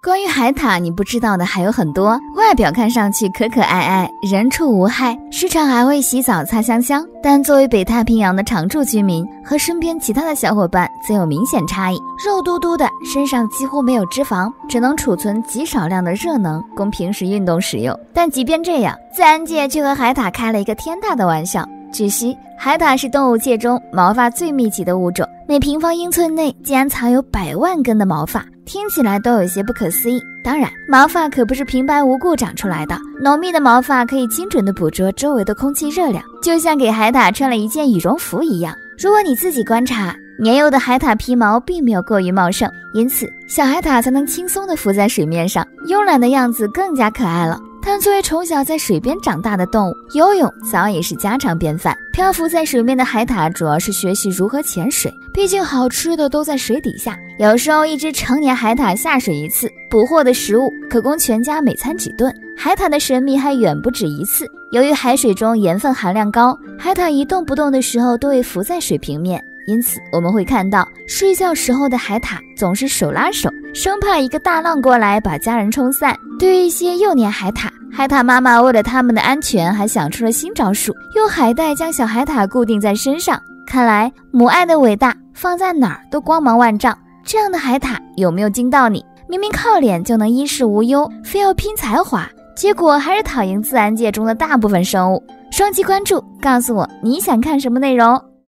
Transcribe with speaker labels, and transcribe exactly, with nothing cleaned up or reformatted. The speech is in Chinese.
Speaker 1: 关于海獭，你不知道的还有很多。外表看上去可可爱爱，人畜无害，时常还会洗澡擦香香。但作为北太平洋的常住居民，和身边其他的小伙伴则有明显差异。肉嘟嘟的，身上几乎没有脂肪，只能储存极少量的热能，供平时运动使用。但即便这样，自然界却和海獭开了一个天大的玩笑。据悉，海獭是动物界中毛发最密集的物种，每平方英寸内竟然藏有百万根的毛发，听起来都有些不可思议。当然，毛发可不是平白无故长出来的，浓密的毛发可以精准地捕捉周围的空气热量，就像给海獭穿了一件羽绒服一样。如果你自己观察，年幼的海獭皮毛并没有过于茂盛，因此小海獭才能轻松地浮在水面上，慵懒的样子更加可爱了。但作为从小在水边长大的动物，游泳早已是家常便饭。漂浮在水面的海獭主要是学习如何潜水，毕竟好吃的都在水底下。有时候一只成年海獭下水一次，捕获的食物可供全家每餐几顿。海獭的神秘还远不止一次。由于海水中盐分含量高，海獭一动不动的时候都会浮在水平面，因此我们会看到睡觉时候的海獭总是手拉手，生怕一个大浪过来把家人冲散。对于一些幼年海獭，海獭妈妈为了它们的安全还想出了新招数，用海带将小海獭固定在身上。看来母爱的伟大放在哪儿都光芒万丈。这样的海獭有没有惊到你？明明靠脸就能衣食无忧，非要拼才华，结果还是讨赢自然界中的大部分生物。双击关注，告诉我你想看什么内容。